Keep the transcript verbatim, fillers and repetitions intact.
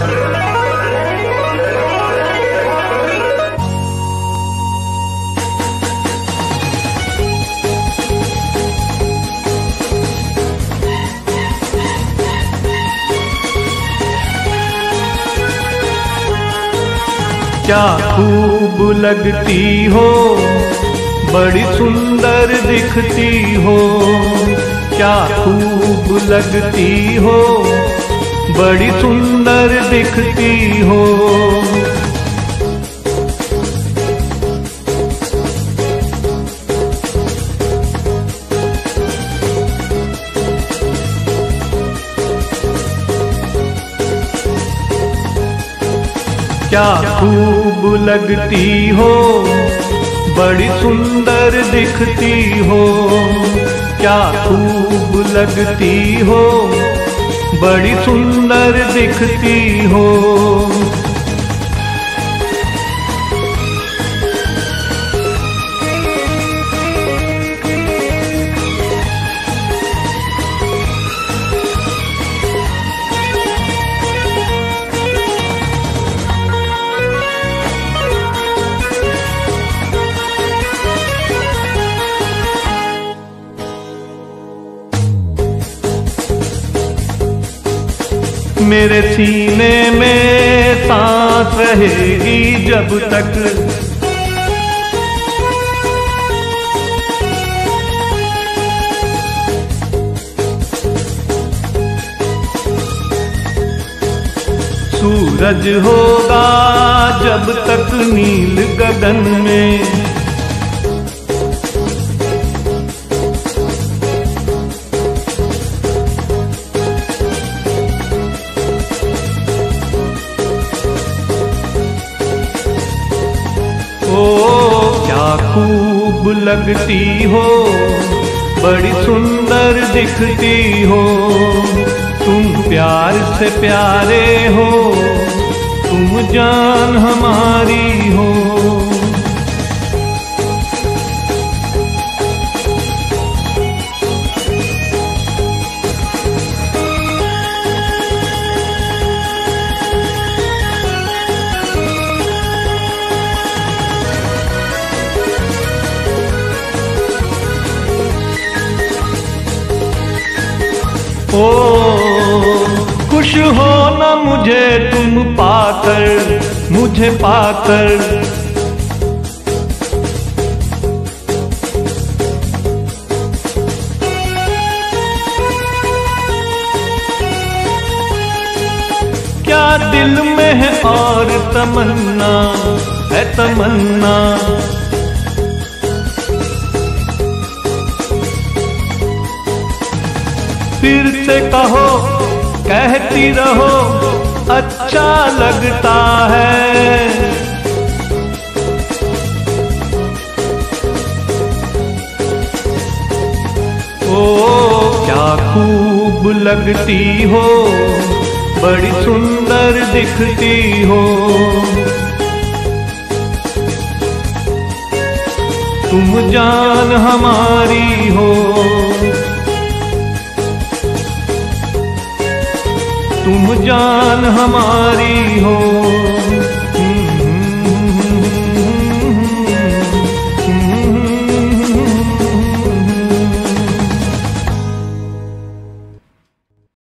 क्या खूब लगती हो, बड़ी सुंदर दिखती हो। क्या खूब लगती हो, बड़ी सुंदर दिखती हो। क्या खूब लगती हो, बड़ी सुंदर दिखती हो। क्या खूब लगती हो, बड़ी सुंदर दिखती हो। मेरे सीने में सांस रहेगी जब तक, सूरज होगा जब तक नील गगन में। ओ क्या खूब लगती हो, बड़ी सुंदर दिखती हो। तुम प्यार से प्यारे हो, तुम जान हमारी हो। ओ खुश हो ना मुझे तुम पाकर, मुझे पाकर। क्या दिल में है और तमन्ना है तमन्ना। फिर से कहो, कहती रहो, अच्छा लगता है। ओ क्या खूब लगती हो, बड़ी सुंदर दिखती हो। तुम जान हमारी हो, तुम जान हमारी हो।